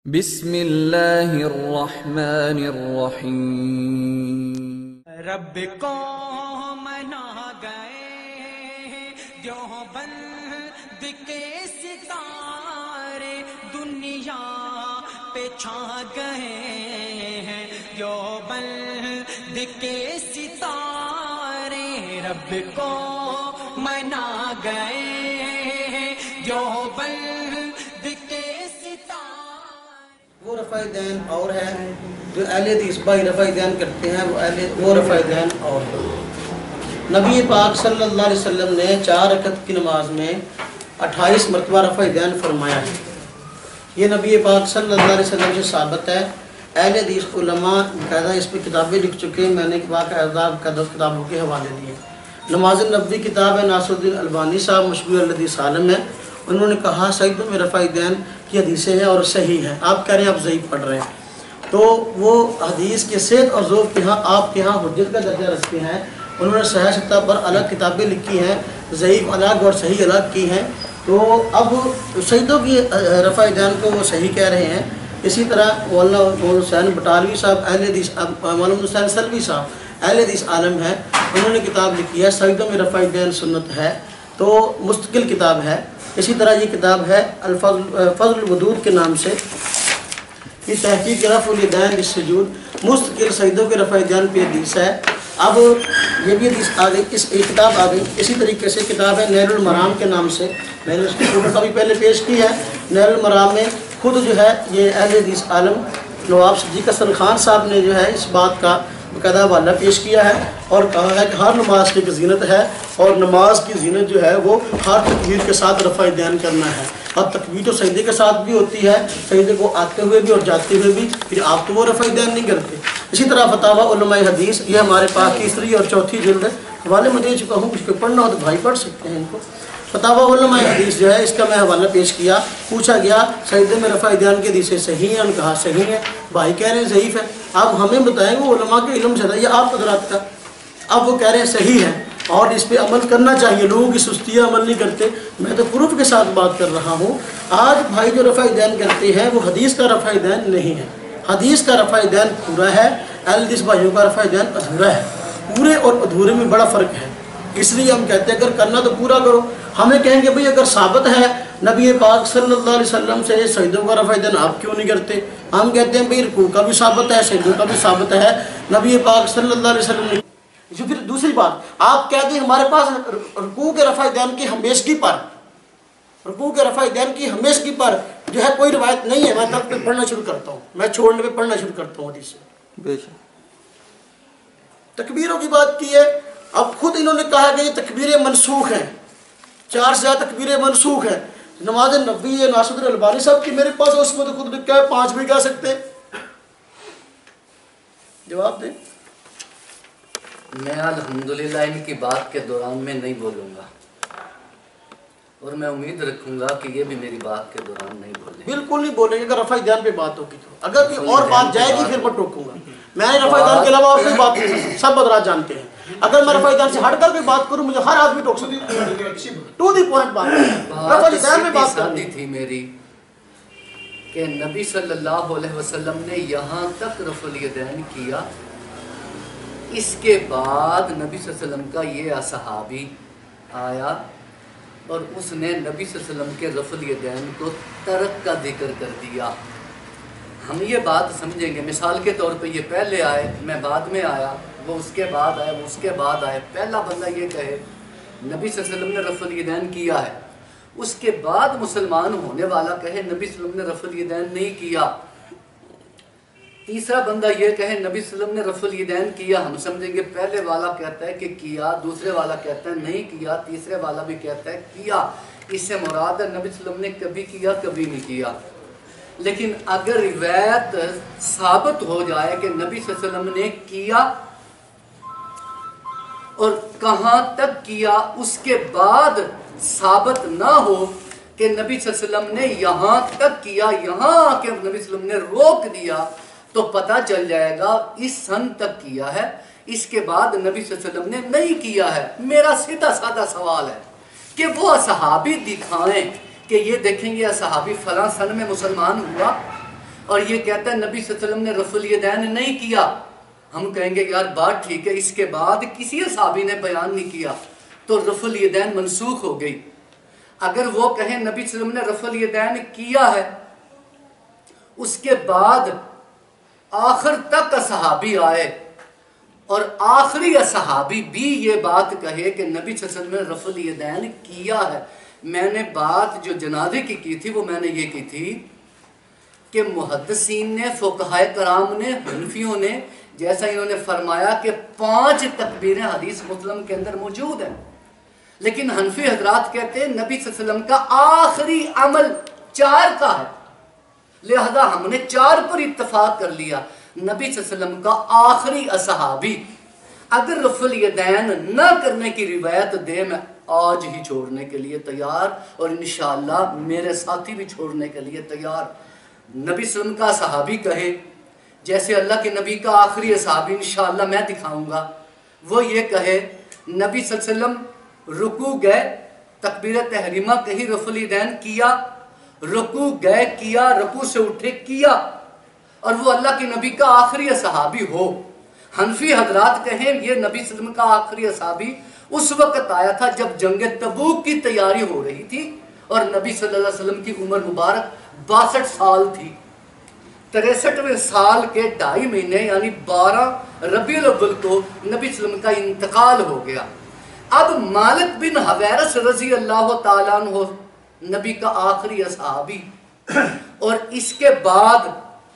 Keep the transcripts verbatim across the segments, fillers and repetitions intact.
بسم اللہ الرحمن الرحیم۔ رب کو منا گئے جو بند کے ستارے دنیا پہ چھا گئے ہیں، جو بند کے ستارے رب کو منا گئے جو بند کے ستارے۔ وہ رفع دین اور ہے جو اہل حدیث بھائی رفع دین کرتے ہیں، وہ اہل وہ رفع دین اور ہے۔ نبی پاک صلی اللہ علیہ وسلم نے چار رکعت کی نماز میں اٹھائیس مرتبہ رفع دین فرمایا ہے۔ یہ نبی پاک صلی اللہ علیہ وسلم سے ثابت ہے۔ اہل حدیث علماء باقاعدہ اس پہ کتابیں لکھ چکے ہیں، میں نے باقاعدہ کتابوں کے حوالے دیے۔ نماز النبوی کتاب ہے، ناصر الدین البانی صاحب مشہور الحدیث عالم ہے، انہوں نے کہا سجدوں میں رفع دین کی حدیثیں ہیں اور صحیح ہیں۔ آپ کہہ رہے ہیں آپ ضعیف پڑھ رہے ہیں، تو وہ حدیث کے صحت اور ذوق کے ہاں آپ کے ہاں حجت کا درجہ رکھتے ہیں۔ انہوں نے صحیح سطح پر الگ کتابیں لکھی ہیں، ضعیف الگ اور صحیح الگ کی ہیں۔ تو اب سجدوں کی رفع دین کو وہ صحیح کہہ رہے ہیں۔ اسی طرح مولانا حسین بٹالوی صاحب اہل حدیث، مولانا حسین سلوی صاحب اہل حدیث عالم ہے، انہوں نے کتاب لکھی ہے سجدوں میں رفع دین سنت ہے، تو مستقل کتاب ہے۔ اسی طرح یہ کتاب ہے الفضل فضل الودود کے نام سے، یہ تحقیق رفع الیدین بالسجود، مستقل سجدوں کے رفع دین پہ حدیث ہے۔ اب یہ بھی حدیث آ گئی، اس ایک کتاب آ گئی۔ اسی طریقے سے کتاب ہے نیل المرام کے نام سے، میں نے اس کی فوٹو کبھی پہلے پیش کی ہے۔ نیل المرام میں خود جو ہے یہ اہل حدیث عالم نواب صدیق حسن خان صاحب نے جو ہے اس بات کا باقاعدہ حوالہ پیش کیا ہے اور کہا ہے کہ ہر نماز کی ایک زینت ہے، اور نماز کی زینت جو ہے وہ ہر تکبیر کے ساتھ رفع دین کرنا ہے۔ اور تکبیر تو سجدے کے ساتھ بھی ہوتی ہے، سجدے کو آتے ہوئے بھی اور جاتے ہوئے بھی، پھر آپ تو وہ رفع دین نہیں کرتے۔ اسی طرح فتاوی علماء حدیث، یہ ہمارے پاس تیسری اور چوتھی جلد ہے، حوالے میں دے چکا ہوں، کچھ کو پڑھنا ہو تو بھائی پڑھ سکتے ہیں ان کو۔ فتاوی علماء حدیث جو ہے اس کا میں حوالہ پیش کیا، پوچھا گیا سجدے میں رفع دین کی حدیثیں صحیح ہیں، انہوں نے کہا صحیح ہے، بھائی کہہ رہے ہیں ضعیف ہے۔ آپ ہمیں بتائیں وہ علماء کے علم سے تھا، یہ آپ حضرات کا، اب وہ کہہ رہے ہیں صحیح ہے اور اس پہ عمل کرنا چاہیے، لوگوں کی سستیاں عمل نہیں کرتے۔ میں تو پروف کے ساتھ بات کر رہا ہوں۔ آج بھائی جو رفع دین کرتے ہیں وہ حدیث کا رفع دین نہیں ہے، حدیث کا رفع دین پورا ہے، اہل حدیث بھائیوں کا رفع دین ادھورا ہے۔ پورے اور ادھورے میں بڑا فرق ہے، اس لیے ہم کہتے ہیں اگر کرنا تو پورا کرو۔ ہمیں کہیں گے بھئی اگر ثابت ہے نبی پاک صلی اللہ علیہ وسلم سے سجدوں کا رفع دین آپ کیوں نہیں کرتے؟ ہم کہتے ہیں بھئی رکوع کا بھی ثابت ہے، سجدوں کا بھی ثابت ہے، نبی پاک صلی اللہ علیہ وسلم نے۔ پھر دوسری بات آپ کہتے ہیں ہمارے پاس رکوع کے رفع دین کی ہمیشگی پر رکوع کے رفع دین کی ہمیشگی پر جو ہے کوئی روایت نہیں ہے۔ میں تب پہ پڑھنا شروع کرتا ہوں، میں چھوڑنے پہ پڑھنا شروع کرتا ہوں حدیث سے۔ تکبیروں کی بات کی ہے، اب خود انہوں نے کہا کہ یہ تکبیریں منسوخ ہیں، چار سے زیادہ تکبیریں منسوخ ہیں۔ نماز نبوی ہے ناصر الدین البانی صاحب کی میرے پاس، اس میں تو خود لکھا ہے پانچ بھی کہہ سکتے ہیں۔ جواب دیں۔ میں الحمدللہ ان کی بات کے دوران میں نہیں بولوں گا، اور میں امید رکھوں گا کہ یہ بھی میری بات کے دوران نہیں بولیں گے۔ بالکل نہیں بولیں گے اگر رفع دین پہ بات ہوگی تو، اگر کوئی اور بات جائے گی پھر میں ٹوکوں گا۔ میں نے رفع دین کے علاوہ اور کوئی بات نہیں، سب حضرات جانتے ہیں، اگر میں رفع دین سے ہٹ کر کوئی بات کروں مجھے ہر آدمی ٹوک سکتا ہے۔ ٹو دی پوائنٹ بات رفع دین میں بات کرنی تھی میری کہ نبی صلی اللہ علیہ وسلم نے یہاں تک رفع الیدین کیا، اس کے بعد نبی صلی اللہ علیہ وسلم کا یہ صحابی آیا اور اس نے نبی صلی اللہ علیہ وسلم کے رفع الیدین کو ترک کا ذکر کر دیا۔ ہم یہ بات سمجھیں گے، مثال کے طور پہ یہ پہلے آئے، میں بعد میں آیا، وہ اس کے بعد آئے، وہ اس کے بعد آئے۔ پہلا بندہ یہ کہے نبی صلی اللہ علیہ وسلم نے رفع الیدین کیا ہے، اس کے بعد مسلمان ہونے والا کہے نبی صلی اللہ علیہ وسلم نے رفع الیدین نہیں کیا۔ تیسرا بندہ یہ کہے نبی صلی اللہ علیہ وسلم نے رفع الیدین کیا، ہم سمجھیں گے پہلے والا کہتا ہے کہ کیا، دوسرے والا کہتا ہے نہیں کیا، تیسرے والا بھی کہتا ہے کیا۔ اس سے مراد ہے نبی صلی اللہ علیہ وسلم نے کبھی کیا کبھی نہیں کیا۔ لیکن اگر روایت ثابت ہو جائے کہ نبی صلی اللہ علیہ وسلم نے کیا اور کہاں تک کیا، اس کے بعد ثابت نہ ہو کہ نبی صلی اللہ علیہ وسلم نے یہاں تک کیا، یہاں آ کے نبی صلی اللہ علیہ وسلم نے روک دیا، تو پتہ چل جائے گا اس سن تک کیا ہے، اس کے بعد نبی صلی اللہ علیہ وسلم نے نہیں کیا ہے۔ میرا سیدھا سادہ سوال ہے کہ وہ صحابی دکھائیں کہ یہ دیکھیں گے صحابی فلاں سن میں مسلمان ہوا، اور یہ کہتا ہے نبی صلی اللہ علیہ وسلم نے رفع الیدین نہیں کیا، ہم کہیں گے یار بات ٹھیک ہے، اس کے بعد کسی صحابی نے بیان نہیں کیا تو رفع الیدین منسوخ ہو گئی۔ اگر وہ کہیں نبی صلی اللہ علیہ وسلم نے رفع الیدین کیا ہے، اس کے بعد آخر تک صحابی آئے اور آخری صحابی بھی یہ بات کہے کہ نبی صلی اللہ علیہ وسلم نے رفع الیدین کیا ہے۔ میں نے بات جو جنازے کی کی تھی وہ میں نے یہ کی تھی کہ محدثین نے، فقہائے کرام نے، حنفیوں نے، جیسا انہوں نے فرمایا کہ پانچ تکبیریں حدیث مسلم کے اندر موجود ہیں، لیکن حنفی حضرات کہتے ہیں نبی صلی اللہ علیہ وسلم کا آخری عمل چار کا ہے، لہذا ہم نے چار پر اتفاق کر لیا۔ نبی صلی اللہ علیہ وسلم کا آخری صحابی اگر رفع الیدین نہ کرنے کی روایت دے، میں آج ہی چھوڑنے کے لیے تیار، اور انشاءاللہ میرے ساتھی بھی چھوڑنے کے لیے تیار۔ نبی صلی اللہ علیہ وسلم کا صحابی کہے، جیسے اللہ کے نبی کا آخری صحابی انشاءاللہ میں دکھاؤں گا، وہ یہ کہے نبی صلی اللہ علیہ وسلم رکوع گئے، تکبیر تحریمہ کہی، رفع الیدین کیا، رکوع گئے کیا، رکوع سے اٹھے کیا، اور وہ اللہ کے نبی کا آخری صحابی ہو۔ حنفی حضرات کہیں یہ نبی صلی اللہ علیہ وسلم کا آخری صحابی اس وقت آیا تھا جب جنگ تبوک کی تیاری ہو رہی تھی اور نبی صلی اللہ علیہ وسلم کی عمر مبارک باسٹھ سال تھی۔ تریسٹھویں سال کے ڈھائی مہینے یعنی بارہ ربیع الاول کو نبی صلی اللہ علیہ وسلم کا انتقال ہو گیا۔ اب مالک بن حویرث رضی اللہ تعالیٰ عنہ نبی کا آخری صحابی، اور اس کے بعد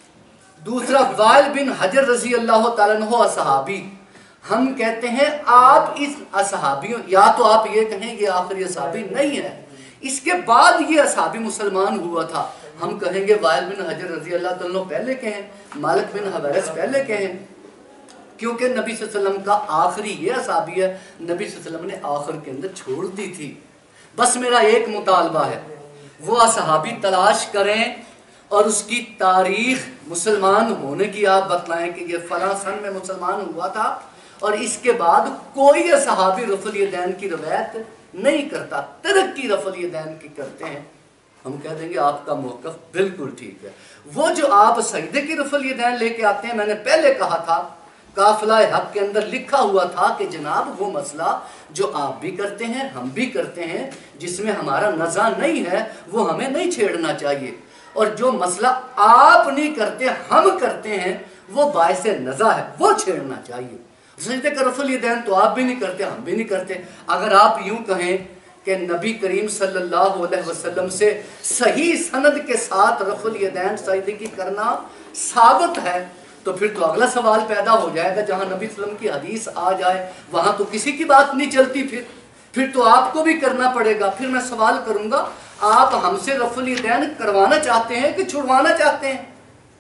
دوسرا وائل بن حجر رضی اللہ تعالیٰ عنہ صحابی۔ ہم کہتے ہیں آپ اس صحابیوں، یا تو آپ یہ کہیں یہ آخری صحابی نہیں ہے، اس کے بعد یہ صحابی مسلمان ہوا تھا، ہم کہیں گے وائل بن حجر رضی اللہ تعالیٰ عنہ پہلے کہیں، مالک بن حویرث پہلے کہیں، کیونکہ نبی صلی اللہ علیہ وسلم کا آخری یہ صحابی ہے، نبی صلی اللہ علیہ وسلم نے آخر کے اندر چھوڑ دی تھی۔ بس میرا ایک مطالبہ ہے، وہ صحابی تلاش کریں اور اس کی تاریخ مسلمان ہونے کی آپ بتلائیں کہ یہ فلاں سن میں مسلمان ہوا تھا، اور اس کے بعد کوئی صحابی رفع الیدین کی روایت نہیں کرتا، ترک کی رفع الیدین کی کرتے ہیں، ہم کہہ دیں گے آپ کا موقف بالکل ٹھیک ہے۔ وہ جو آپ سجدے کی رفع الیدین لے کے آتے ہیں، میں نے پہلے کہا تھا قافلہ حق کے اندر لکھا ہوا تھا کہ جناب وہ مسئلہ جو آپ بھی کرتے ہیں ہم بھی کرتے ہیں، جس میں ہمارا نزاع نہیں ہے، وہ ہمیں نہیں چھیڑنا چاہیے، اور جو مسئلہ آپ نہیں کرتے ہم کرتے ہیں وہ باعث نزاع ہے، وہ چھیڑنا چاہیے۔ سجدے کا رفع الیدین تو آپ بھی نہیں کرتے ہم بھی نہیں کرتے۔ اگر آپ یوں کہیں کہ نبی کریم صلی اللہ علیہ وسلم سے صحیح سند کے ساتھ رفع الیدین سجدے کی کرنا ثابت ہے، تو پھر تو اگلا سوال پیدا ہو جائے گا، جہاں نبی صلی اللہ علیہ وسلم کی حدیث آ جائے وہاں تو کسی کی بات نہیں چلتی، پھر پھر تو آپ کو بھی کرنا پڑے گا۔ پھر میں سوال کروں گا آپ ہم سے رفع الیدین کروانا چاہتے ہیں کہ چھڑوانا چاہتے ہیں؟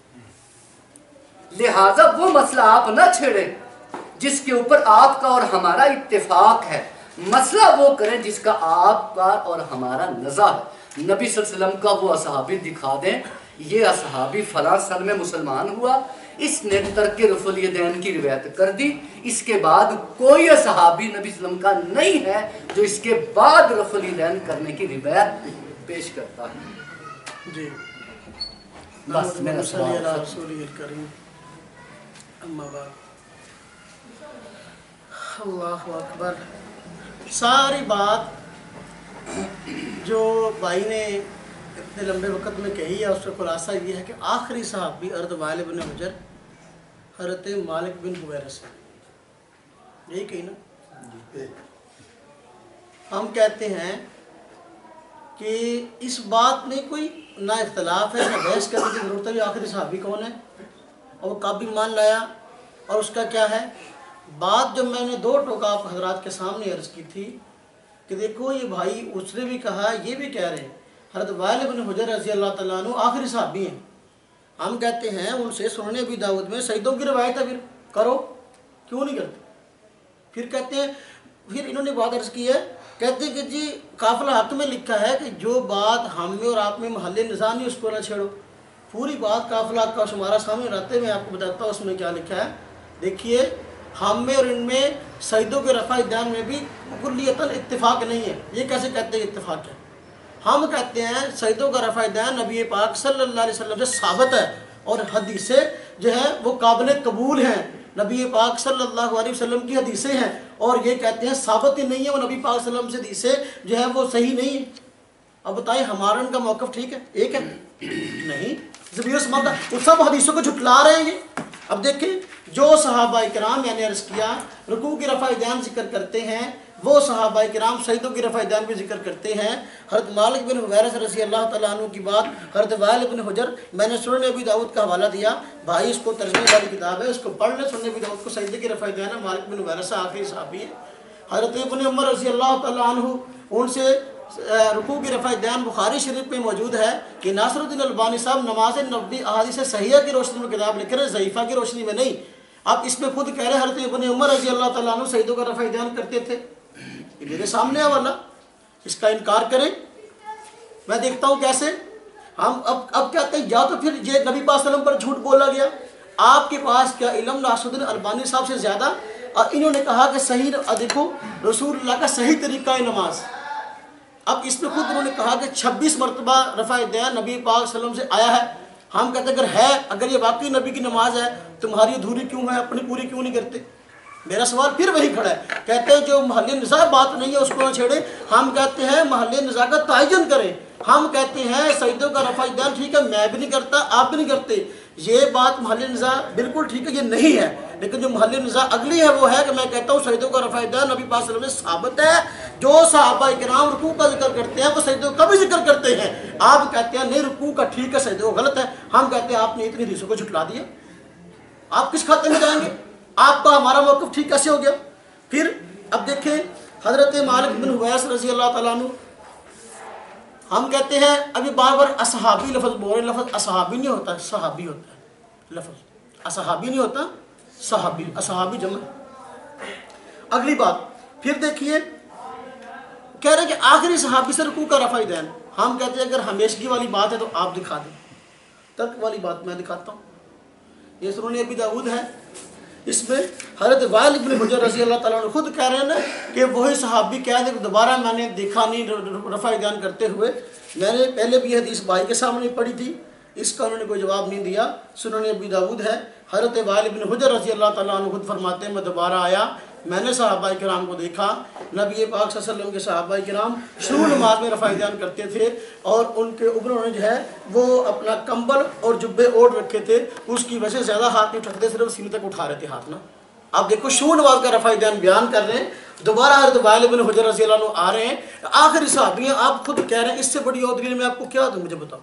لہٰذا وہ مسئلہ آپ نہ چھیڑیں جس کے اوپر آپ کا اور ہمارا اتفاق ہے، مسئلہ وہ کریں جس کا آپ کا اور ہمارا نزاع ہے۔ نبی صلی اللہ علیہ وسلم کا وہ صحابی دکھا دیں، یہ صحابی فلاں سن میں مسلمان ہوا، اس نے ترک رفع الیدین کی روایت کر دی، اس کے بعد کوئی صحابی نبی صلی اللہ علیہ وسلم کا نہیں ہے جو اس کے بعد رفع الیدین کرنے کی روایت پیش کرتا ہے۔ جی بس میرا سوال رسول کریم اما بعد، اللہ اکبر۔ ساری بات جو بھائی نے اتنے لمبے وقت میں کہی ہے اس کا خلاصہ یہ ہے کہ آخری صحابی ارد وائل بن حجر حضرت مالک بن حویرث ہے، یہی کہی نا۔ ہم کہتے ہیں کہ اس بات میں کوئی نہ اختلاف ہے نہ بحث کرنے کی ضرورت ہے کہ آخری صحابی کون ہے اور وہ کب ایمان لایا اور اس کا کیا ہے۔ بات جب میں نے دو ٹوکا آپ حضرات کے سامنے عرض کی تھی کہ دیکھو یہ بھائی اس نے بھی کہا یہ بھی کہہ رہے ہیں حضرت وائل بن حجر رضی اللہ تعالیٰ عنہ آخری صحابی ہیں، ہم کہتے ہیں ان سے سنن ابی داؤد میں سجدوں کی روایت ہے، پھر کرو کیوں نہیں کرتے؟ پھر کہتے ہیں، پھر انہوں نے بات عرض کی ہے، کہتے ہیں کہ جی قافلہ حق میں لکھا ہے کہ جو بات ہم میں اور آپ میں محل نزاع نہیں اس کو نہ چھیڑو۔ پوری بات قافلہ حق کا شمارہ سامنے رہتے میں آپ کو بتاتا ہوں اس میں کیا لکھا ہے۔ دیکھیے ہم میں اور ان میں سجدوں کے رفع الیدین میں بھی کلیتاً اتفاق نہیں ہے۔ یہ کیسے کہتے ہیں اتفاق ہے؟ ہم کہتے ہیں سجدوں کا رفع الیدین نبی پاک صلی اللہ علیہ وسلم سے ثابت ہے اور حدیثیں جو ہیں وہ قابل قبول ہیں، نبی پاک صلی اللہ علیہ وسلم کی حدیثیں ہیں، اور یہ کہتے ہیں ثابت ہی نہیں ہے وہ نبی پاک صلی اللہ علیہ وسلم سے حدیثیں جو ہیں وہ صحیح نہیں ہیں۔ اب بتائیں ہمارا ان کا موقف ٹھیک ہے؟ ایک ہے؟ نہیں، زبیر سماتا وہ سب حدیثوں کو جھٹلا رہے ہیں یہ۔ اب دیکھیں جو صحابہ کرام میں نے عرض کیا رکوع کی رفع دین ذکر کرتے ہیں، وہ صحابہ کرام سجدوں کی رفع دین بھی ذکر کرتے ہیں۔ حضرت مالک بن حویرث رضی اللہ تعالیٰ عنہ کی بات، حضرت وائل بن حجر، میں نے سنن ابی داؤد کا حوالہ دیا، بھائی اس کو ترجمے والی کتاب ہے، اس کو پڑھ لیں، سنن ابی داؤد کو سجدے کی رفع دین ہے، مالک بن حویرث آخری صحابی ہے۔ حضرت ابن عمر رضی اللہ تعالیٰ عنہ، ان سے رکوع کی رفع دین بخاری شریف میں موجود ہے کہ ناصر الدین البانی صاحب نماز نبوی احادیث صحیحہ کی روشنی میں کتاب لکھ رہے ہیں، ضعیفہ کی روشنی میں نہیں۔ اب اس میں خود کہہ رہے ہیں حضرت ابن عمر رضی اللہ تعالیٰ عنہ سجدوں کا رفع دین کرتے تھے، یہ میرے سامنے ہے والا، اس کا انکار کریں، میں دیکھتا ہوں کیسے۔ ہم اب اب کہتے ہیں یا تو پھر یہ نبی پاک صلی اللہ علیہ وسلم پر جھوٹ بولا گیا، آپ کے پاس کیا علم ناصر الدین البانی صاحب سے زیادہ؟ اور انہوں نے کہا کہ صحیح دیکھو رسول اللہ کا صحیح طریقہ ہے نماز۔ اب اس میں خود انہوں نے کہا کہ چھبیس مرتبہ رفع دین نبی پاک صلی اللہ علیہ وسلم سے آیا ہے۔ ہم کہتے ہیں اگر ہے، اگر یہ واقعی نبی کی نماز ہے، تمہاری ادھوری کیوں ہے، اپنی پوری کیوں نہیں کرتے؟ میرا سوال پھر وہی کھڑا ہے، کہتے ہیں جو محل نزاع بات نہیں ہے اس کو نہ چھیڑیں، ہم کہتے ہیں محل نزاع کا تعین کریں، ہم کہتے ہیں سجدوں کا رفع دین ٹھیک ہے، میں بھی نہیں کرتا، آپ بھی نہیں کرتے، یہ بات محل نزاع بالکل ٹھیک ہے، یہ نہیں ہے، لیکن جو محل نزاع اگلی ہے وہ ہے کہ میں کہتا ہوں سجدوں کا رفع دین نبی پاک صلی اللہ علیہ وسلم سے ثابت ہے، جو صحابہ کرام رکوع کا ذکر کرتے ہیں وہ سجدوں کا بھی ذکر کرتے ہیں، آپ کہتے ہیں نہیں رکوع کا ٹھیک ہے سجدوں غلط ہے، ہم کہتے ہیں آپ نے اتنی حدیثوں کو جھٹلا دیا، آپ کس کھاتے میں جائیں گے؟ آپ کا ہمارا موقف ٹھیک کیسے ہو گیا؟ پھر اب دیکھیں حضرت مالک بن حویرث رضی اللہ تعالیٰ عنہ، ہم کہتے ہیں ابھی بار بار اصحابی لفظ بول رہے، لفظ اصحابی نہیں ہوتا، صحابی ہوتا ہے، لفظ اصحابی نہیں ہوتا، صحابی، اصحابی جمع۔ اگلی بات پھر دیکھیے، کہہ رہے ہیں کہ آخری صحابی سے رکوع کا رفع دین، ہم کہتے ہیں اگر ہمیشگی والی بات ہے تو آپ دکھا دیں، ترک والی بات میں دکھاتا ہوں، یہ سنن ابی داؤد ہے، اس میں حضرت وائل بن حجر رضی اللہ تعالیٰ عنہ خود کہہ رہے ہیں نا کہ وہی صحابی کہہ دے کہ دوبارہ میں نے دیکھا نہیں رفع دین کرتے ہوئے، میں نے پہلے بھی حدیث بھائی کے سامنے پڑھی تھی، اس کا انہوں نے کوئی جواب نہیں دیا، سنن ابی داؤد ہے، حضرت وائل بن حجر رضی اللہ تعالیٰ عنہ خود فرماتے ہیں میں دوبارہ آیا، میں نے صحابہ کرام کو دیکھا، نبی پاک صلی اللہ علیہ وسلم کے صحابہ کرام شروع نماز میں رفع دین کرتے تھے، اور ان کے اوپر جو ہے وہ اپنا کمبل اور جبے اوڑھ رکھے تھے، اس کی وجہ سے زیادہ ہاتھ نہیں اٹھاتے، صرف سینے تک اٹھا رہے تھے ہاتھ نا۔ اب دیکھو شروع نماز کا رفع دین بیان کر رہے ہیں، دوبارہ حضرت وائل بن حجر رضی اللہ عنہ آ رہے ہیں، آخری صحابی ہیں، آپ خود کہہ رہے ہیں اس سے بڑی اور دلیل میں آپ کو کیا دوں، مجھے بتاؤ،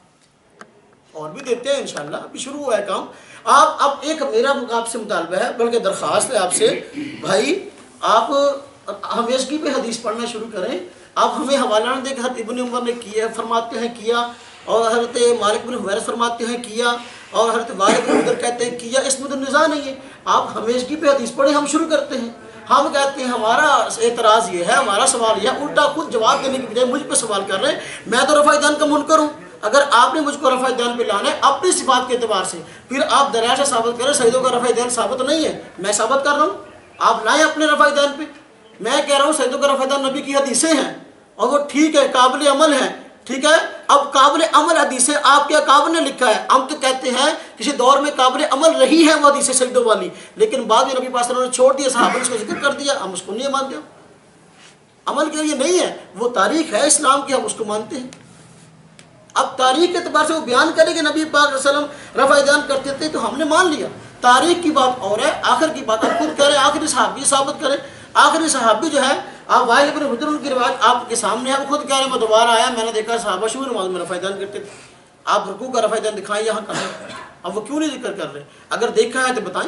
اور بھی دیتے ہیں انشاءاللہ، ابھی شروع ہوا ہے کام۔ آپ اب ایک میرا آپ سے مطالبہ ہے، بلکہ درخواست ہے آپ سے، بھائی آپ ہمیشگی پہ حدیث پڑھنا شروع کریں، آپ ہمیں حوالہ نہ دیں کہ حضرت ابن عمر نے کیا فرماتے ہیں کیا، اور حضرت مالک بن حویرث فرماتے ہیں کیا، اور حضرت وائل بن حجر کہتے ہیں کیا، اس میں تو نزاع نہیں ہے، آپ ہمیشگی پہ حدیث پڑھیں، ہم شروع کرتے ہیں، ہم کہتے ہیں ہمارا اعتراض یہ ہے، ہمارا سوال یہ ہے، الٹا خود جواب دینے کی بجائے مجھ پہ سوال کر رہے ہیں، میں تو رفع دین کا منکر ہوں، اگر آپ نے مجھ کو رفع دین پہ لانا ہے اپنی صفات کے اعتبار سے، پھر آپ دلائل سے ثابت کریں سجدوں کا رفع دین ثابت نہیں ہے، میں ثابت کر رہا ہوں، آپ لائیں اپنے رفع دین پہ، میں کہہ رہا ہوں سجدوں کا رفع دین نبی کی حدیثیں ہیں، اور وہ ٹھیک ہے قابل عمل ہے، ٹھیک ہے، اب قابل عمل حدیثیں آپ کیا قابل نے لکھا ہے، ہم تو کہتے ہیں کسی دور میں قابل عمل رہی ہے وہ حدیثیں سجدوں والی، لیکن بعد میں نبی پاک صلی اللہ علیہ وسلم نے چھوڑ دیا، صحابہ نے اس کو ذکر کر دیا، ہم اس کو نہیں مانتے، عمل کے لیے نہیں ہے، وہ تاریخ ہے اسلام کی، ہم اس کو مانتے ہیں۔ اب تاریخ کے اعتبار سے وہ بیان کرے کہ نبی پاک صلی اللہ علیہ وسلم رفع دین کرتے تھے تو ہم نے مان لیا، تاریخ کی بات اور ہے، آخر کی بات آپ خود کہہ رہے ہیں، آخری صحابی ثابت کریں، آخری صحابی جو ہے آپ وائل بن حجر ان کی روایت آپ کے سامنے ہے، وہ خود کہہ رہے ہیں میں دوبارہ آیا، میں نے دیکھا صحابہ شروع نماز میں رفع دین کرتے تھے، آپ رکوع کا رفع دین دکھائیں یہاں کہاں، اب وہ کیوں نہیں ذکر کر رہے، اگر دیکھا ہے تو بتائیں،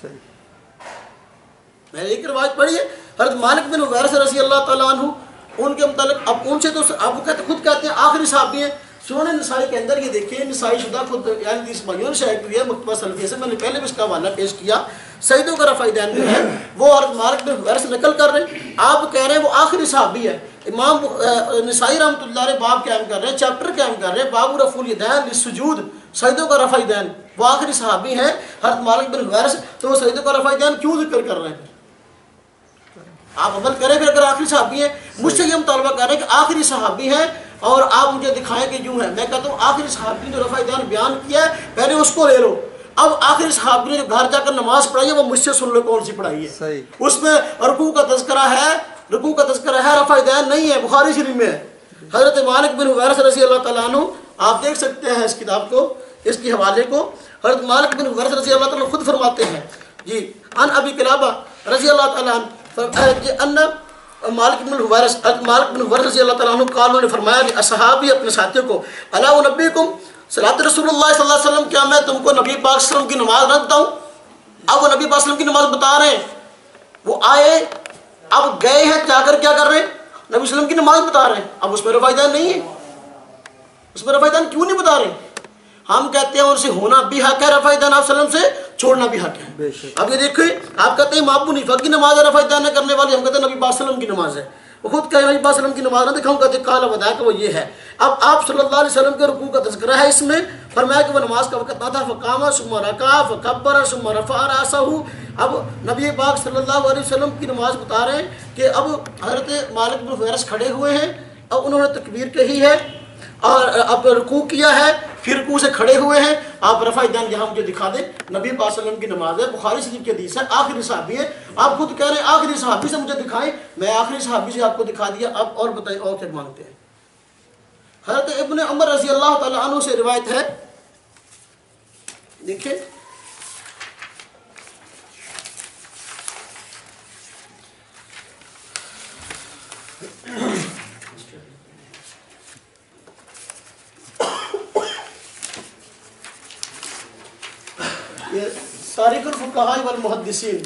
میں نے ایک روایت پڑھی ہے حضرت مالک بن حویرث رضی اللہ تعالیٰ عنہ، ان کے متعلق اب ان سے تو آپ کہتے خود کہتے ہیں آخری صحابی ہیں، سنن نسائی کے اندر یہ دیکھیں، نسائی شدہ خود یعنی اس بھائیوں نے شائع کی ہے مکتبہ سلفیہ سے، میں نے پہلے بھی اس کا حوالہ پیش کیا، سجدوں کا رفع دین جو ہے وہ حضرت مالک بن حویرث سے نقل کر رہے ہیں، آپ کہہ رہے ہیں وہ آخری صحابی ہے، امام نسائی رحمۃ اللہ علیہ باب قائم کر رہے ہیں، چیپٹر قائم کر رہے ہیں، باب رفع الیدین للسجود، سجدوں کا رفع دین، وہ آخری صحابی ہیں حضرت مالک بن حویرث، تو وہ سجدوں کا رفع دین کیوں ذکر کر رہے ہیں؟ آپ عمل کریں پھر، اگر آخری صحابی ہیں، مجھ سے یہ مطالبہ کر رہے ہیں کہ آخری صحابی ہیں اور آپ مجھے دکھائیں کہ یوں ہے. میں کہتا ہوں آخری صحابی نے جو رفع دین بیان کیا ہے پہلے اس کو لے لو. اب آخری صحابی نے جو گھر جا کر نماز پڑھائی ہے وہ مجھ سے سن لو کون سی پڑھائی ہے. اس میں رکوع کا تذکرہ ہے, رکوع کا تذکرہ ہے, رفع دین نہیں ہے. بخاری شریف میں ہے. حضرت مالک بن حویرث رضی اللہ تعالیٰ عنہ, آپ دیکھ سکتے ہیں اس کتاب کو, اس کی حوالے کو. حضرت مالک بن حویرث رضی اللہ تعالیٰ خود فرماتے ہیں جی ان ابی قلابہ رضی اللہ تعالیٰ عنہ ان مالک بن حویرث مالک بن حویرث رضی اللہ تعالیٰ عنہ قال, انہوں نے فرمایا کہ اصحابی اپنے ساتھیوں کو الا انبئکم صلاۃ رسول اللہ صلی اللہ علیہ وسلم, کیا میں تم کو نبی پاک صلی اللہ علیہ وسلم کی نماز نہ بتاؤں. اب وہ نبی پاک صلی اللہ علیہ وسلم کی نماز بتا رہے ہیں. وہ آئے اب گئے ہیں جا کر کیا کر رہے ہیں, نبی صلی اللہ علیہ وسلم کی نماز بتا رہے ہیں. اب اس میں رفع دین نہیں ہے. اس میں رفع دین کیوں نہیں بتا رہے؟ ہم کہتے ہیں ان سے ہونا بھی حق ہے, رفع دین آپ صلی اللہ علیہ وسلم سے چھوڑنا بھی حق ہے. اب یہ دیکھیں, آپ کہتے ہیں امام ابو حنیفہ کی نماز ہے رفع دین نہ کرنے والی, ہم کہتے ہیں نبی پاک صلی اللہ علیہ وسلم کی نماز ہے. وہ خود کہیں نبی پاک صلی اللہ علیہ وسلم کی نماز نہ دکھاؤں, کہتے کالا بتایا کہ وہ یہ ہے. اب آپ صلی اللہ علیہ وسلم کے رکوع کا تذکرہ ہے اس میں, فرمایا کہ وہ نماز کا وقت نہ تھا, فقام ثم رکع فکبر ثم رفع رأسہ. اب نبی پاک صلی اللہ علیہ وسلم کی نماز بتا رہے ہیں کہ اب حضرت مالک بن حویرث کھڑے ہوئے ہیں, اب انہوں نے تکبیر کہی ہے اور اب رکوع کیا ہے, پھر رکوع سے کھڑے ہوئے ہیں. آپ رفع دین یہاں مجھے دکھا دیں. نبی پاک صلی اللہ علیہ وسلم کی نماز ہے, بخاری شریف کی حدیث ہے, آخری صحابی ہے. آپ خود کہہ رہے ہیں آخری صحابی سے مجھے دکھائیں, میں آخری صحابی سے آپ کو دکھا دیا. اب اور بتائیں اور کیا مانگتے ہیں. حضرت ابن عمر رضی اللہ تعالیٰ عنہ سے روایت ہے, دیکھیں تاریخ الفقہاء والمحدثین,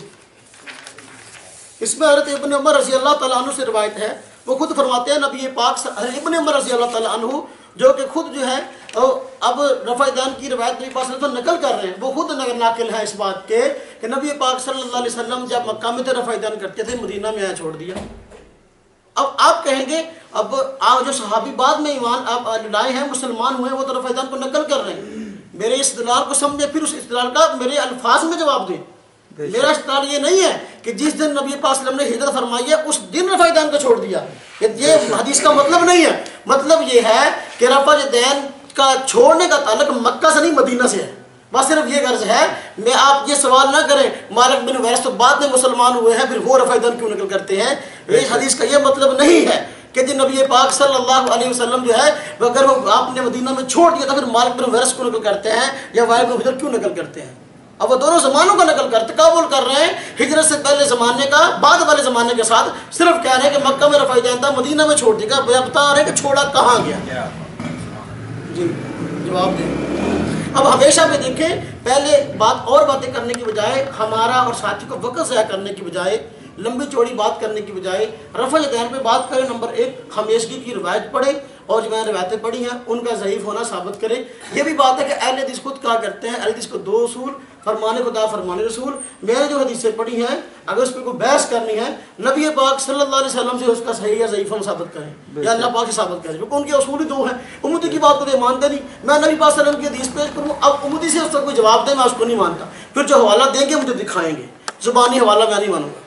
اس میں حضرت ابن عمر رضی اللہ تعالیٰ عنہ سے روایت ہے. وہ خود فرماتے ہیں نبی پاک ابن عمر رضی اللہ تعالیٰ عنہ جو کہ خود جو ہے اب رفع دین کی روایت نبی پاک صلی اللہ علیہ وسلم نقل کر رہے ہیں, وہ خود ناقل ہے اس بات کے کہ نبی پاک صلی اللہ علیہ وسلم جب مکہ میں تھے رفع دین کرتے تھے, مدینہ میں آیا چھوڑ دیا. اب آپ کہیں گے اب آپ جو صحابی بعد میں ایمان آپ لائے ہیں, مسلمان ہوئے ہیں, وہ تو رفع دین کو نقل کر رہے ہیں. میرے استدلال کو سمجھے, پھر اس استدلال کا میرے الفاظ میں جواب دیں. میرا استدلال یہ نہیں ہے کہ جس دن نبی پاک صلی اللہ علیہ وسلم نے ہجرت فرمائی ہے اس دن رفع دین کو چھوڑ دیا. یہ حدیث کا مطلب نہیں ہے. مطلب یہ ہے کہ رفع دین کا چھوڑنے کا تعلق مکہ سے نہیں مدینہ سے ہے. بس صرف یہ غرض ہے. میں آپ یہ سوال نہ کریں مالک بن حویرث تو بعد میں مسلمان ہوئے ہیں, پھر وہ رفع دین کیوں نقل کرتے ہیں. اس حدیث کا یہ مطلب نہیں ہے کہ جی نبی پاک صلی اللہ علیہ وسلم جو ہے اگر وہ آپ نے مدینہ میں چھوڑ دیا تو پھر مالک بن حویرث کو نقل کرتے ہیں یا وائل بن حجر کیوں نقل کرتے ہیں. اب وہ دونوں زمانوں کا نقل کرتے قبول کر رہے ہیں, ہجرت سے پہلے زمانے کا بعد والے زمانے کے ساتھ. صرف کہہ رہے ہیں کہ مکہ میں رفع دین تھا, مدینہ میں چھوڑ دیا. بتا رہے ہیں کہ چھوڑا کہاں گیا. جی جواب دیں. اب ہمیشہ میں دیکھیں, پہلے بات اور باتیں کرنے کی بجائے, ہمارا اور ساتھی کو وقت ضائع کرنے کی بجائے, لمبی چوڑی بات کرنے کی بجائے رفع دین پہ بات کریں. نمبر ایک, ہمیشگی کی روایت پڑھیں اور جو میں نے روایتیں پڑھی ہیں ان کا ضعیف ہونا ثابت کریں. یہ بھی بات ہے کہ اہل حدیث خود کہا کرتے ہیں اہل حدیث کو دو اصول, فرمان خدا فرمان رسول. میں نے جو حدیثیں پڑھی ہیں اگر اس پہ کوئی بحث کرنی ہے نبی پاک صلی اللہ علیہ وسلم سے اس کا صحیح یا ضعیف ہم ثابت کریں یا اللہ پاک سے ثابت کریں, کیونکہ ان کے اصول ہی دو ہیں. امتی کی بات کو تو مانتے نہیں. میں نبی پاک صلی اللہ علیہ وسلم کی حدیث پیش کروں, اب امتی سے اس کا کوئی جواب دے, میں اس کو نہیں مانتا. پھر جو حوالہ دیں گے مجھے دکھائیں گے, زبانی حوالہ میں نہیں مانوں گا.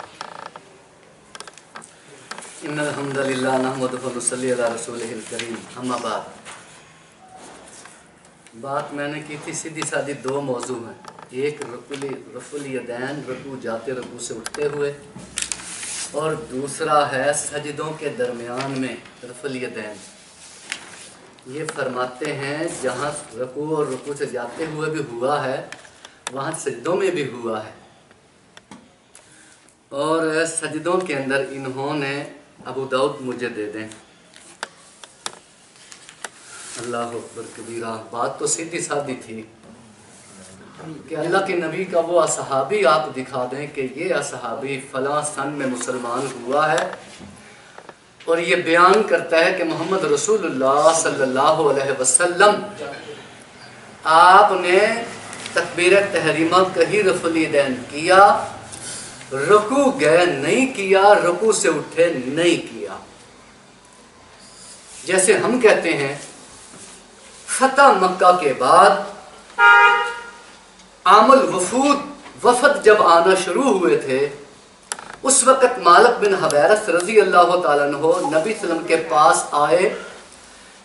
ان الحمد للہ نحمدہ ونصلی علی رسولہ الکریم. اما بعد, بات میں نے کی تھی سیدھی سادھی دو موضوع ہیں. ایک رفع الیدین, رکوع جاتے رکوع سے اٹھتے ہوئے, اور دوسرا ہے سجدوں کے درمیان میں رفع الیدین. یہ فرماتے ہیں جہاں رکوع اور رکوع سے جاتے ہوئے بھی ہوا ہے وہاں سجدوں میں بھی ہوا ہے. اور سجدوں کے اندر انہوں نے ابو داؤد مجھے دے دیں. اللہ اکبر کبیرہ. بات تو سیدھی سادی تھی کہ اللہ کے نبی کا وہ اصحابی آپ دکھا دیں کہ یہ اصحابی فلاں سن میں مسلمان ہوا ہے, اور یہ بیان کرتا ہے کہ محمد رسول اللہ صلی اللہ علیہ وسلم آپ نے تکبیر تحریمہ کہی, رفع الیدین کیا, رکوع گئے نہیں کیا, رکوع سے اٹھے نہیں کیا. جیسے ہم کہتے ہیں فتح مکہ کے بعد عام الوفود وفد جب آنا شروع ہوئے تھے, اس وقت مالک بن حویرث رضی اللہ تعالیٰ عنہ نبی صلی اللہ علیہ وسلم کے پاس آئے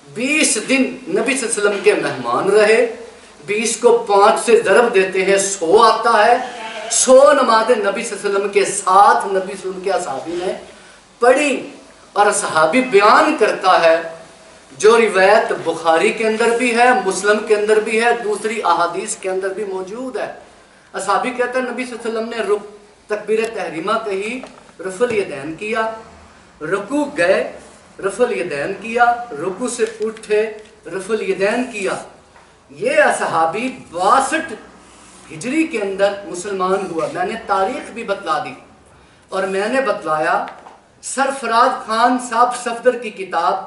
بیس دن نبی صلی اللہ علیہ وسلم کے مہمان رہے، بیس کو پانچ سے ضرب دیتے ہیں سو آتا ہے، سو نمازیں نبی صلی اللہ علیہ وسلم کے ساتھ نبی صلی اللہ علیہ وسلم کے اصحابی نے پڑھی، اور صحابی بیان کرتا ہے جو روایت بخاری کے اندر بھی ہے، مسلم کے اندر بھی ہے، دوسری احادیث کے اندر بھی موجود ہے۔ اصحابی کہتا ہے نبی صلی اللہ علیہ وسلم نے رک تکبیر تحریمہ کہی، رفع الیدین کیا، رکوع گئے، رفع الیدین کیا، رکوع سے اٹھے، رفع الیدین کیا۔ یہ اصحابی باسٹھ ہجری کے اندر مسلمان ہوا۔ میں نے تاریخ بھی بتلا دی، اور میں نے بتلایا سرفراز خان صاحب صفدر کی کتاب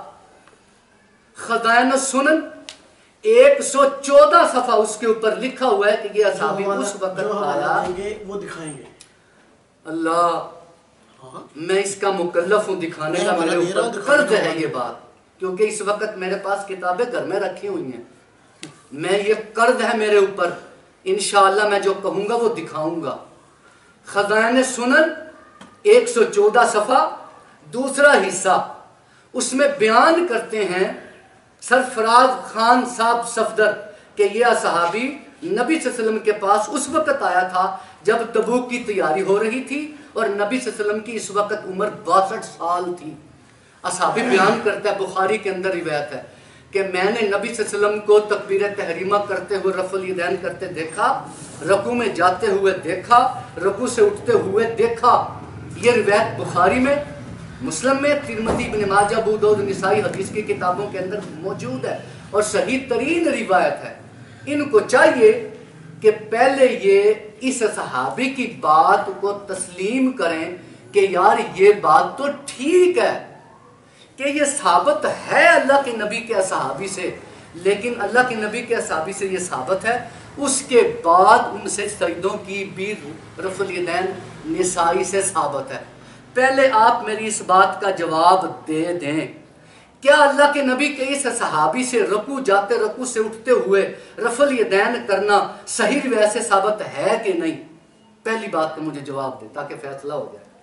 خزائن السنن ایک سو چودہ صفحہ اس کے اوپر لکھا ہوا ہے کہ یہ اصحابی اس وقت آیا، وہ دکھائیں گے۔ اللہ میں اس کا مکلف ہوں دکھانے کا، میرے اوپر قرض ہے یہ بات، کیونکہ اس وقت میرے پاس کتابیں گھر میں رکھی ہوئی ہیں، میں یہ قرض ہے میرے اوپر، انشاءاللہ میں جو کہوں گا وہ دکھاؤں گا۔ خزائن سنن ایک سو چودہ صفحہ دوسرا حصہ، اس میں بیان کرتے ہیں سرفراز خان صاحب صفدر کہ یہ صحابی نبی صلی اللہ علیہ وسلم کے پاس اس وقت آیا تھا جب تبوک کی تیاری ہو رہی تھی، اور نبی صلی اللہ علیہ وسلم کی اس وقت عمر باسٹھ سال تھی۔ اصحابی بیان کرتا ہے، بخاری کے اندر روایت ہے کہ میں نے نبی صلی اللہ علیہ وسلم کو تکبیر تحریمہ کرتے ہوئے رفع الیدین کرتے دیکھا، رکوع میں جاتے ہوئے دیکھا، رکوع سے اٹھتے ہوئے دیکھا۔ یہ روایت بخاری میں، مسلم میں، ترمذی، ابن ماجہ، ابو داؤد، نسائی حدیث کی کتابوں کے اندر موجود ہے، اور صحیح ترین روایت ہے۔ ان کو چاہیے کہ پہلے یہ اس صحابی کی بات کو تسلیم کریں کہ یار یہ بات تو ٹھیک ہے کہ یہ ثابت ہے اللہ کے نبی کے صحابی سے، لیکن اللہ کے نبی کے صحابی سے یہ ثابت ہے، اس کے بعد ان سے سجدوں کی بھی رفع الیدین نسائی سے ثابت ہے۔ پہلے آپ میری اس بات کا جواب دے دیں، کیا اللہ کے نبی کے اس صحابی سے رکوع جاتے رکوع سے اٹھتے ہوئے رفع الیدین کرنا صحیح روایت سے ثابت ہے کہ نہیں؟ پہلی بات کا مجھے جواب دے تاکہ فیصلہ ہو جائے،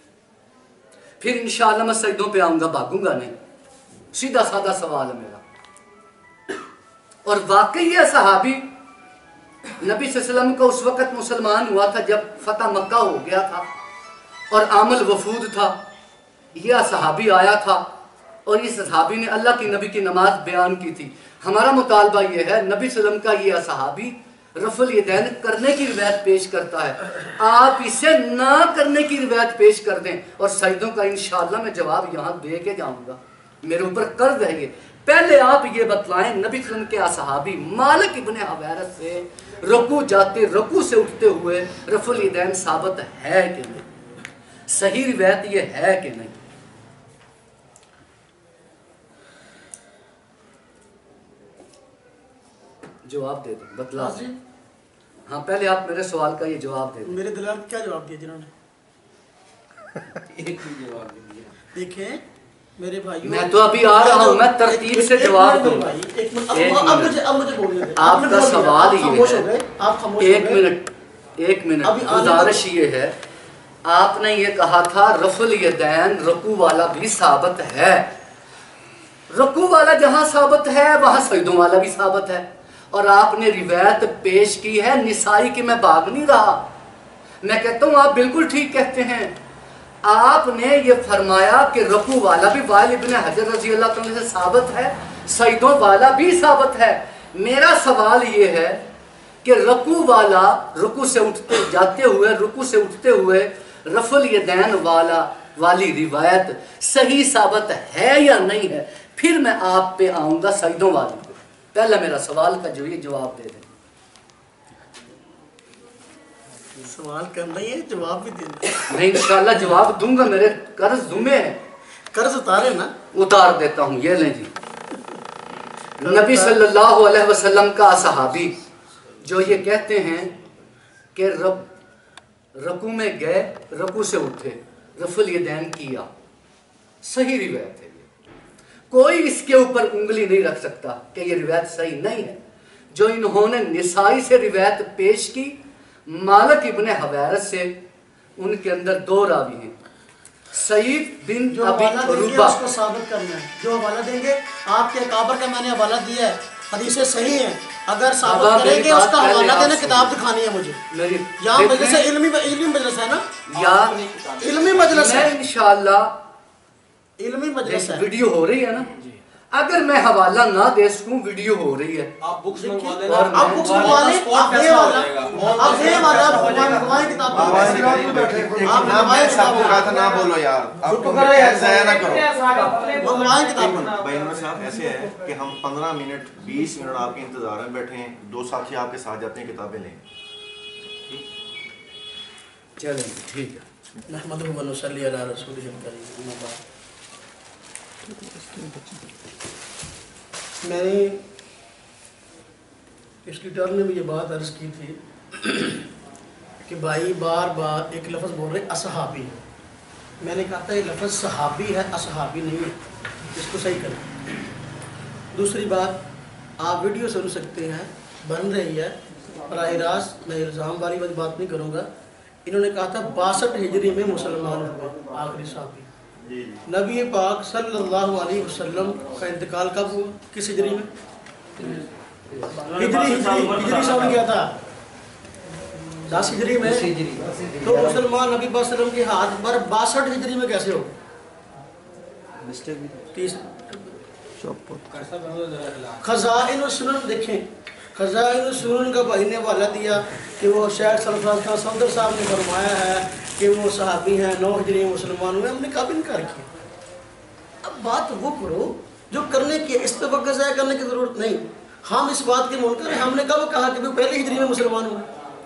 پھر انشاءاللہ میں سجدوں پہ آؤں گا، بھاگوں گا نہیں۔ سیدھا سادہ سوال ہے میرا۔ اور واقعی یہ صحابی نبی صلی اللہ علیہ وسلم کا اس وقت مسلمان ہوا تھا جب فتح مکہ ہو گیا تھا اور عامل وفود تھا، یہ صحابی آیا تھا اور اس صحابی نے اللہ کی نبی کی نماز بیان کی تھی۔ ہمارا مطالبہ یہ ہے، نبی صلی اللہ علیہ وسلم کا یہ صحابی رفع الیدین کرنے کی روایت پیش کرتا ہے، آپ اسے نہ کرنے کی روایت پیش کر دیں، اور سجدوں کا انشاءاللہ میں جواب یہاں دے کے جاؤں گا، میرے اوپر قرض ہے یہ۔ پہلے آپ یہ بتلائیں نبی صلی اللہ علیہ وسلم کے صحابی مالک ابن حویرث سے رکوع جاتے رکوع سے اٹھتے ہوئے رفع الیدین ثابت ہے کہ نہیں؟ صحیح روایت یہ ہے کہ نہیں؟ جواب دے دیں، بتلا دیں۔ ہاں پہلے آپ میرے سوال کا یہ جواب دے دیں۔ میرے دلال کیا جواب دیا جنہوں نے؟ ایک بھی جواب نہیں دیا۔ دیکھیں میرے بھائیوں، میں تو ابھی آ رہا ہوں، میں ترتیب سے جواب دوں گا۔ اب مجھے اب مجھے بولنے دیں۔ آپ کا سوال یہ ہے، آپ خاموش ہو گئے، ایک منٹ ایک منٹ گزارش یہ ہے، آپ نے یہ کہا تھا رفع الیدین رکوع والا بھی ثابت ہے، رکوع والا جہاں ثابت ہے وہاں سجدوں والا بھی ثابت ہے، اور آپ نے روایت پیش کی ہے نسائی کی، میں بھاگ نہیں رہا، میں کہتا ہوں آپ بالکل ٹھیک کہتے ہیں۔ آپ نے یہ فرمایا کہ رکوع والا بھی وائل ابن حجر رضی اللہ عنہ سے ثابت ہے، سجدوں والا بھی ثابت ہے۔ میرا سوال یہ ہے کہ رکوع والا رکوع سے اٹھتے جاتے ہوئے رکوع سے اٹھتے ہوئے رفع الیدین والا والی روایت صحیح ثابت ہے یا نہیں ہے؟ پھر میں آپ پہ آؤں گا سجدوں والی پہ۔ پہلا میرا سوال کا جو یہ جواب دے دیں۔ سوال کرنا ہی ہے، جواب بھی دینا میں انشاءاللہ جواب دوں گا، میرے قرض ذمے ہیں، قرض اتارے نا، اتار دیتا ہوں۔ یہ لیں جی، نبی صلی اللہ علیہ وسلم کا صحابی جو یہ کہتے ہیں کہ رب رکوع میں گئے رکوع سے اٹھے رفع الیدین کیا، صحیح روایت ہے یہ، کوئی اس کے اوپر انگلی نہیں رکھ سکتا کہ یہ روایت صحیح نہیں ہے۔ جو انہوں نے نسائی سے روایت پیش کی مالک ابن حویرث سے، ان کے اندر دو راوی ہیں، سعید بن جو ابی حوالہ دیں گے عروبہ اس کو ثابت کرنا ہے. جو حوالہ دیں گے آپ کے اکابر کا میں نے حوالہ دیا ہے, حدیثیں صحیح ہیں, اگر ثابت کریں گے اس کا حوالہ دینا, کتاب دکھانی ہے مجھے. میری یہاں مجلس علمی علمی مجلس ہے نا, یا علمی مجلس میں ہے, انشاءاللہ علمی مجلس ہے. ویڈیو ہو رہی ہے نا, اگر میں حوالہ نہ دے سکوں ویڈیو ہو رہی ہے, آپ بکس منگوا لیں, اور آپ بکس منگوا لیں, آپ یہ والا آپ یہ والا آپ منگوائیں کتاب, آپ منگوائیں کتاب, کہا تھا نہ بولو یار, آپ ضائع نہ کرو. منگوائیں کتاب. بھائی انہوں صاحب ایسے ہے کہ ہم پندرہ منٹ بیس منٹ آپ کے انتظار میں بیٹھے ہیں, دو ساتھی آپ کے ساتھ جاتے ہیں کتابیں لیں. چلیں ٹھیک ہے. نحمدہ و نصلی علی رسولہ الکریم. میں نے پچھلی ٹرم میں بھی یہ بات عرض کی تھی کہ بھائی بار بار ایک لفظ بول رہے اصحابی. میں نے کہا تھا یہ لفظ صحابی ہے, اصحابی نہیں ہے, اس کو صحیح کریں. دوسری بات, آپ ویڈیو سن سکتے ہیں, بن رہی ہے براہ راست, میں الزام والی بات نہیں کروں گا. انہوں نے کہا تھا باسٹھ ہجری میں مسلمان ہوئے آخری صحابی. نبی پاک صلی اللہ علیہ وسلم کا انتقال کب ہوا, کس ہجری میں؟ ہجری ہجری ہجری سمجھ گیا تھا, دس ہجری میں. تو مسلمان نبی پاک صلی اللہ علیہ وسلم کے ہاتھ پر باسٹھ ہجری میں کیسے ہو؟ خزائن السنن دیکھیں, خزائن السنن کا بھائی نے حوالہ دیا کہ وہ شیخ سرفراز خان صفدر صاحب نے فرمایا ہے کہ وہ صحابی ہیں, نو ہجری میں مسلمان ہوئے. ہم نے کب انکار کیا؟ اب بات وہ کرو جو کرنے کی, اس پہ وقت ضائع کرنے کی ضرورت نہیں. ہم اس بات کے منکر ہیں, ہم نے کب کہا کہ وہ پہلی ہجری میں مسلمان ہوئے؟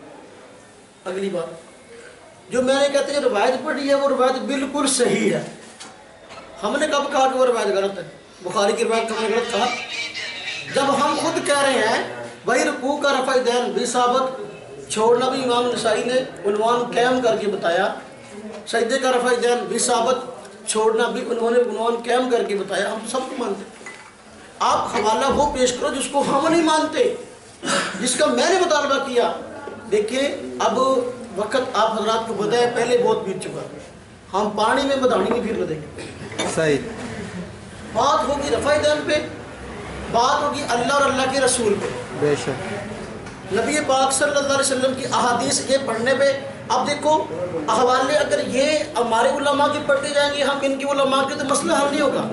اگلی بات جو میں نے کہتے ہیں روایت پڑھی ہے وہ روایت بالکل صحیح ہے. ہم نے کب کہا کہ وہ روایت غلط ہے؟ بخاری کی روایت ہم نے غلط کہا جب ہم خود کہہ رہے ہیں بھائی رکوع کا رفع دین بھی ثابت, چھوڑنا بھی امام نسائی نے عنوان قائم کر کے بتایا. سجدے کا رفع دین بھی ثابت, چھوڑنا بھی انہوں نے عنوان قائم کر کے بتایا. ہم سب کو مانتے. آپ حوالہ وہ پیش کرو جس کو ہم نہیں مانتے, جس کا میں نے مطالبہ کیا. دیکھیں اب وقت آپ حضرات کو پتہ ہے پہلے بہت بیت چکا, ہم پانی میں مدانی نہیں پھرنے دیں گے. صحیح بات ہوگی رفع دین پہ, بات ہوگی اللہ اور اللہ کے رسول پہ, بے شک نبی پاک صلی اللہ علیہ وسلم کی احادیث یہ پڑھنے پہ. اب دیکھو حوالے اگر یہ ہمارے علماء کی پڑھتے جائیں گے, ہم ان کی علماء کے, تو مسئلہ حل نہیں ہوگا.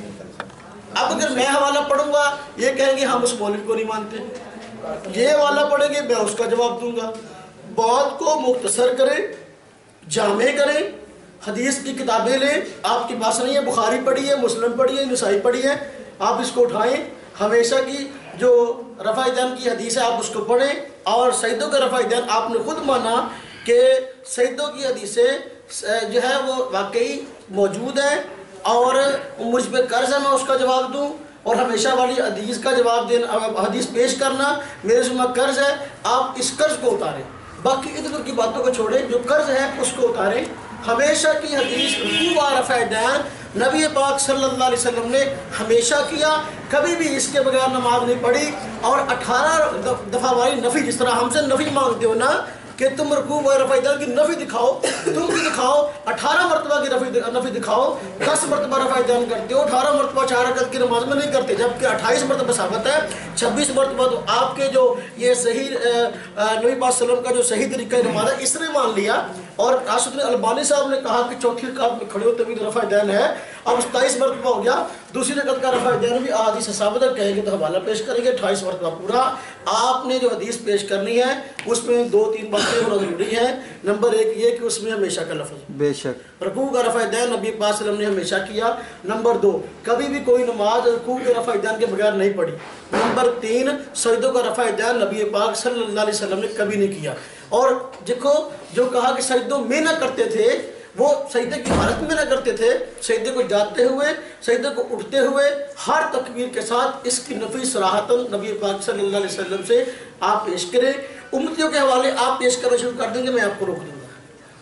اب اگر میں حوالہ پڑھوں گا یہ کہیں گے ہم اس مولوی کو نہیں مانتے, یہ حوالہ پڑھیں گے میں اس کا جواب دوں گا. بات کو مختصر کریں, جامع کریں, حدیث کی کتابیں لیں. آپ کے پاس نہیں ہے, بخاری پڑھی ہے, مسلم پڑھی ہے, نسائی پڑھی ہے, آپ اس کو اٹھائیں. ہمیشہ کی جو رفع دین کی حدیث ہے آپ اس کو پڑھیں. اور سجدوں کا رفع دین آپ نے خود مانا کہ سجدوں کی حدیثیں جو ہے وہ واقعی موجود ہیں, اور مجھ پہ قرض ہے میں اس کا جواب دوں, اور ہمیشہ والی حدیث کا جواب دینا, حدیث پیش کرنا میرے ذمہ قرض ہے. آپ اس قرض کو اتاریں, باقی ادھر ادھر کی باتوں کو چھوڑیں, جو قرض ہے اس کو اتاریں. ہمیشہ کی حدیث رکوع و رفع دین نبی پاک صلی اللہ علیہ وسلم نے ہمیشہ کیا, کبھی بھی اس کے بغیر نماز نہیں پڑھی. اور اٹھارہ دفعہ والی نفی, جس طرح ہم سے نفی مانگتے ہو نا کہ تم رکوع و رفع دین کی نفی دکھاؤ, تم بھی دکھاؤ. اٹھارہ مرتبہ کی نفی نفی دکھاؤ. دس مرتبہ رفع دین کرتے ہو, اٹھارہ مرتبہ چار رکعت کی نماز میں نہیں کرتے, جبکہ اٹھائیس مرتبہ ثابت ہے. چھبیس مرتبہ تو آپ کے جو یہ صحیح نبی پاک صلی اللہ علیہ وسلم کا جو صحیح طریقہ نماز ہے اس نے مان لیا. اور راشد البانی صاحب نے کہا کہ چوتھی رکعت میں کھڑے ہو تبھی رفع دین ہے. اب ستائیس مرتبہ ہو گیا, دوسری رکعت کا رفع دین بھی احادیث سے ثابت ہے, کہیں گے تو حوالہ پیش کریں گے. اٹھائیس مرتبہ پورا آپ نے جو حدیث پیش کرنی ہے اس میں دو تین باتیں ہونا ضروری ہیں. نمبر ایک یہ کہ اس میں ہمیشہ کا لفظ, بے شک رکوع کا رفع دین نبی پاک صلی اللہ علیہ وسلم نے ہمیشہ کیا. نمبر دو, کبھی بھی کوئی نماز رکوع کے رفع دین کے بغیر نہیں پڑھی. نمبر تین, سجدوں کا رفع دین نبی پاک صلی اللہ علیہ وسلم نے کبھی نہیں کیا. اور دیکھو جو کہا کہ سجدوں میں نہ کرتے تھے, وہ سجدے کی حالت میں نہ کرتے تھے, سجدے کو جاتے ہوئے, سجدے کو اٹھتے ہوئے, ہر تکبیر کے ساتھ. اس کی نفی صراحتاً نبی پاک صلی اللہ علیہ وسلم سے آپ پیش کریں. امتیوں کے حوالے آپ پیش کرنا شروع کر دیں گے, میں آپ کو روک دوں گا.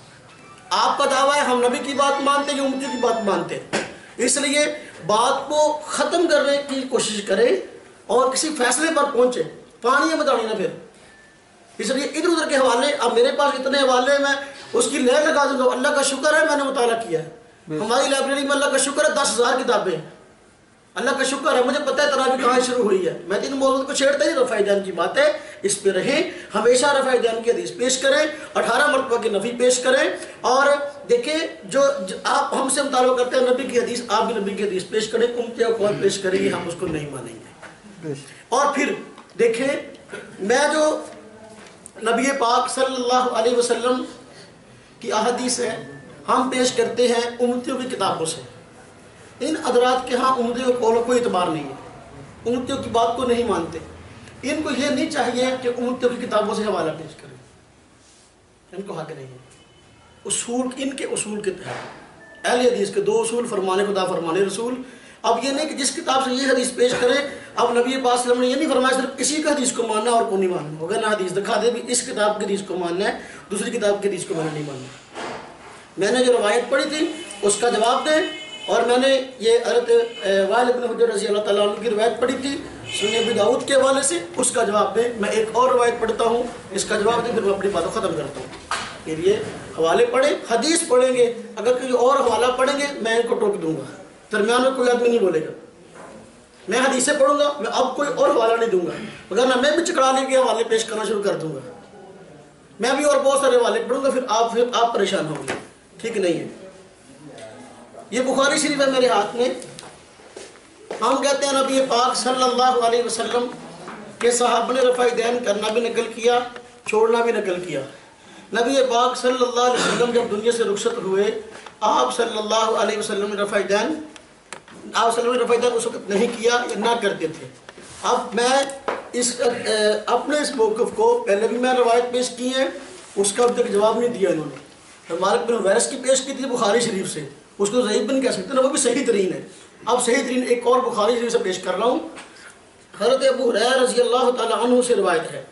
آپ کا دعویٰ ہے ہم نبی کی بات مانتے ہیں, یہ امتیوں کی بات مانتے ہیں. اس لیے بات کو ختم کرنے کی کوشش کریں اور کسی فیصلے پر پہنچے, پانی میں داڑی نہ پھر. اس لیے ادھر ادھر کے حوالے, اب میرے پاس اتنے حوالے میں اس کی لہر لگا دوں گا. اللہ کا شکر ہے میں نے مطالعہ کیا ہے, ہماری لائبریری میں اللہ کا شکر ہے دس ہزار کتابیں، اللہ کا شکر ہے، مجھے پتہ ہے تراویح کہاں شروع ہوئی ہے، میں تو ان موضوع کو چھیڑتا ہی رفع دین کی بات ہے، اس پہ رہیں، ہمیشہ رفع دین کی حدیث پیش کریں، اٹھارہ مرتبہ کی نفی پیش کریں، اور دیکھیں جو آپ ہم سے مطالبہ کرتے ہیں نبی کی حدیث، آپ بھی نبی کی حدیث پیش کریں، امتی اور قول پیش کریں گے، ہم اس کو نہیں مانیں گے۔ اور پھر دیکھیں میں جو نبی پاک صلی اللہ علیہ وسلم کی احادیث ہے ہم پیش کرتے ہیں امتیوں کی کتابوں سے، ان حضرات کے ہاں امتیوں کو کوئی اعتبار نہیں ہے، امتیوں کی بات کو نہیں مانتے، ان کو یہ نہیں چاہیے کہ امتیوں کی کتابوں سے حوالہ پیش کریں، ان کو حق نہیں ہے، اصول ان کے اصول کے تحت اہل حدیث کے دو اصول، فرمان خدا فرمان رسول۔ اب یہ نہیں کہ جس کتاب سے یہ حدیث پیش کرے، اب نبی پاک صلی اللہ علیہ وسلم نے یہ نہیں فرمایا صرف اسی کا حدیث کو ماننا اور کو نہیں ماننا، ہوگا نا حدیث دکھا دے بھی اس کتاب کی حدیث کو ماننا ہے، دوسری کتاب کی حدیث کو میں نے نہیں ماننا۔ میں نے جو روایت پڑھی تھی اس کا جواب دیں، اور میں نے یہ حضرت وائل بن حجر رضی اللہ تعالیٰ عنہ کی روایت پڑھی تھی سنن ابی داؤد کے حوالے سے، اس کا جواب دیں۔ میں ایک اور روایت پڑھتا ہوں، اس کا جواب دیں، پھر میں اپنی باتوں ختم کرتا ہوں۔ پھر یہ حوالے پڑھیں، حدیث پڑھیں گے، اگر کوئی اور حوالہ پڑھیں گے میں ان کو ٹوک دوں گا، درمیان میں کوئی آدمی نہیں بولے گا، میں حدیثیں پڑھوں گا، میں اب کوئی اور حوالہ نہیں دوں گا، مگر نہ میں بھی چکرانے کے حوالے پیش کرنا شروع کر دوں گا، میں بھی اور بہت سارے حوالے پڑھوں گا، پھر آپ پھر آپ پریشان ہوں گے، ٹھیک نہیں ہے۔ یہ بخاری شریف ہے میرے ہاتھ میں، ہم کہتے ہیں نبی پاک صلی اللہ علیہ وسلم کے صحابہ نے رفع دین کرنا بھی نقل کیا، چھوڑنا بھی نقل کیا۔ نبی پاک صلی اللہ علیہ وسلم جب دنیا سے رخصت ہوئے، آپ صلی اللہ علیہ وسلم نے رفع دین آپ صلی اللہ علیہ وسلم نے رفع دین اس وقت نہیں کیا یا نہ کرتے تھے۔ اب میں اس اپنے اس موقف کو پہلے بھی میں روایت پیش کی ہے، اس کا اب تک جواب نہیں دیا انہوں نے۔ مالک بن ویرس کی پیش کی تھی بخاری شریف سے، اس کو ضعیف بن کہہ سکتے ہیں، وہ بھی صحیح ترین ہے۔ اب صحیح ترین ایک اور بخاری شریف سے پیش کر رہا ہوں، حضرت ابو ہریرہ رضی اللہ تعالیٰ عنہ سے روایت ہے،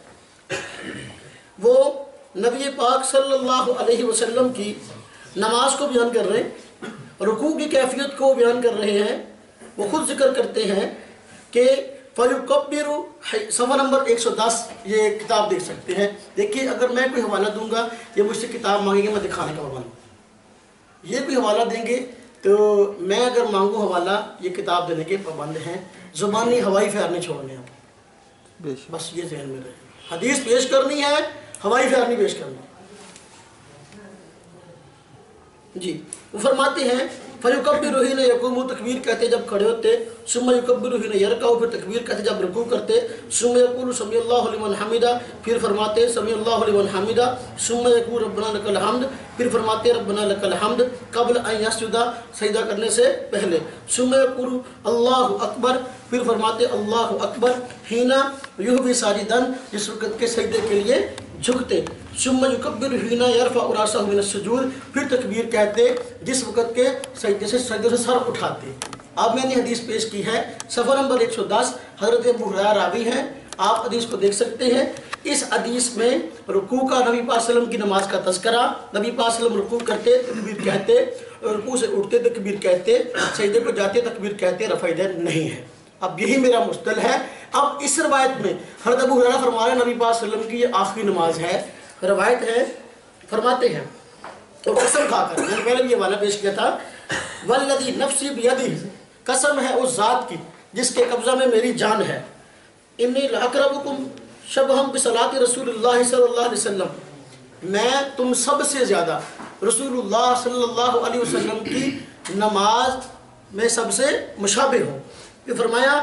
وہ نبی پاک صلی اللہ علیہ وسلم کی نماز کو بیان کر رہے ہیں، رکوع کی کیفیت کو بیان کر رہے ہیں۔ وہ خود ذکر کرتے ہیں کہ فَيُكَبِّرُ صفحہ نمبر ایک سو دس، یہ کتاب دیکھ سکتے ہیں۔ دیکھیے اگر میں کوئی حوالہ دوں گا، یہ مجھ سے کتاب مانگیں گے، میں دکھانے کا پابند ہوں۔ یہ کوئی حوالہ دیں گے تو میں اگر مانگوں حوالہ، یہ کتاب دینے کے پابند ہیں، زبانی ہوائی پھیر نہیں چھوڑنے آپ، بس یہ ذہن میں رہے۔ حدیث پیش کرنی ہے، ہوائی پھیر نہیں پیش کرنی۔ جی وہ فرماتے ہیں فَيُكَبِّرُ حِينَ يَقُومُ، تکبیر کہتے جب کھڑے ہوتے، ثُمَّ يُكَبِّرُ حِينَ يَرْكَعُ، پھر تکبیر کہتے جب رکوع کرتے، ثُمَّ يَقُولُ سَمِعَ اللَّهُ لِمَنْ حَمِدَهُ، پھر فرماتے سَمِعَ اللَّهُ لِمَنْ حَمِدَهُ، ثُمَّ يَقُولُ رَبَّنَا لَكَ الْحَمْدُ، پھر فرماتے رَبَّنَا لَكَ الْحَمْدُ قبل ان يسجد، سجدہ کرنے سے پہلے، ثُمَّ يَقُولُ اللَّهُ أَكْبَرُ، پھر فرماتے اللہ اکبر حِينَ يُهْوِي ساجدًا، جس وقت کے سجدے کے لیے جھکتے، ثم يكبر حين يرفع راسه من السجود، پھر تکبیر کہتے جس وقت کے سجدے سے سجدے سے سر اٹھاتے۔ اب میں نے حدیث پیش کی ہے، صفحہ نمبر ایک سو دس، حضرت ابو ہریرہ راوی ہیں، آپ حدیث کو دیکھ سکتے ہیں۔ اس حدیث میں رکوع کا نبی پاک صلی اللہ علیہ وسلم کی نماز کا تذکرہ، نبی پاک صلی اللہ علیہ وسلم رکوع کرتے تکبیر کہتے، رکوع سے اٹھتے تکبیر کہتے، سجدے کو جاتے تکبیر کہتے، رفع دین نہیں ہے۔ اب یہی میرا مستدل ہے۔ اب اس روایت میں حضرت ابو ہریرہ فرما رہے ہیں نبی پاک صلی اللہ علیہ وسلم کی یہ آخری نماز ہے، روایت ہے، فرماتے ہیں تو قسم کھا کر، میں نے پہلے بھی یہ والا پیش کیا تھا، والذی نفسی بیدہ، قسم ہے اس ذات کی جس کے قبضہ میں میری جان ہے، انی لاقربکم شبہم بصلاۃ رسول اللہ صلی اللہ علیہ وسلم، میں تم سب سے زیادہ رسول اللہ صلی اللہ علیہ وسلم کی نماز میں سب سے مشابہ ہوں۔ یہ فرمایا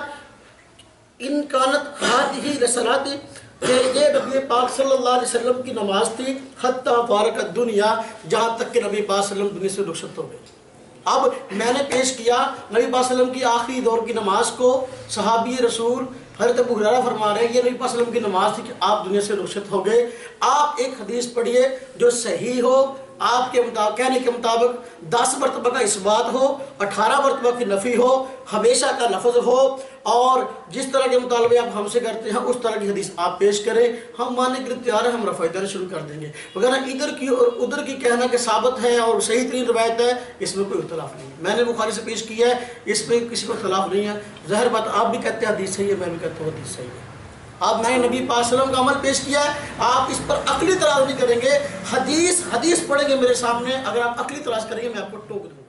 ان کانت ہاتھی لصلاۃ، کہ یہ نبی پاک صلی اللہ علیہ وسلم کی نماز تھی حتی فارقت دنیا، جہاں تک کہ نبی پاک صلی اللہ علیہ وسلم دنیا سے رخصت ہو گئے۔ اب میں نے پیش کیا نبی پاک صلی اللہ علیہ وسلم کی آخری دور کی نماز کو، صحابی رسول حضرت ابو ہریرہ فرما رہے ہیں یہ نبی پاک صلی اللہ علیہ وسلم کی نماز تھی کہ آپ دنیا سے رخصت ہو گئے۔ آپ ایک حدیث پڑھیے جو صحیح ہو، آپ کے مطابق کہنے کے مطابق دس مرتبہ کا اثبات ہو، اٹھارہ مرتبہ کی نفی ہو، ہمیشہ کا لفظ ہو، اور جس طرح کے مطالبے آپ ہم سے کرتے ہیں اس طرح کی حدیث آپ پیش کریں، ہم ماننے کے لیے تیار ہیں، ہم رفع دین شروع کر دیں گے۔ وغیرہ ادھر کی اور ادھر کی کہنا کہ ثابت ہے اور صحیح ترین روایت ہے، اس میں کوئی اختلاف نہیں ہے۔ میں نے بخاری سے پیش کیا ہے، اس میں کسی کو اختلاف نہیں ہے۔ ظاہر بات آپ بھی کہتے ہیں حدیث صحیح ہے، میں بھی کہتا ہوں حدیث صحیح ہے۔ آپ میں نے نبی پاک صلی اللہ علیہ وسلم کا عمل پیش کیا ہے، آپ اس پر عقلی تراز نہیں کریں گے، حدیث حدیث پڑھیں گے میرے سامنے، اگر آپ عقلی تراز کریں گے میں آپ کو ٹوک دوں گا۔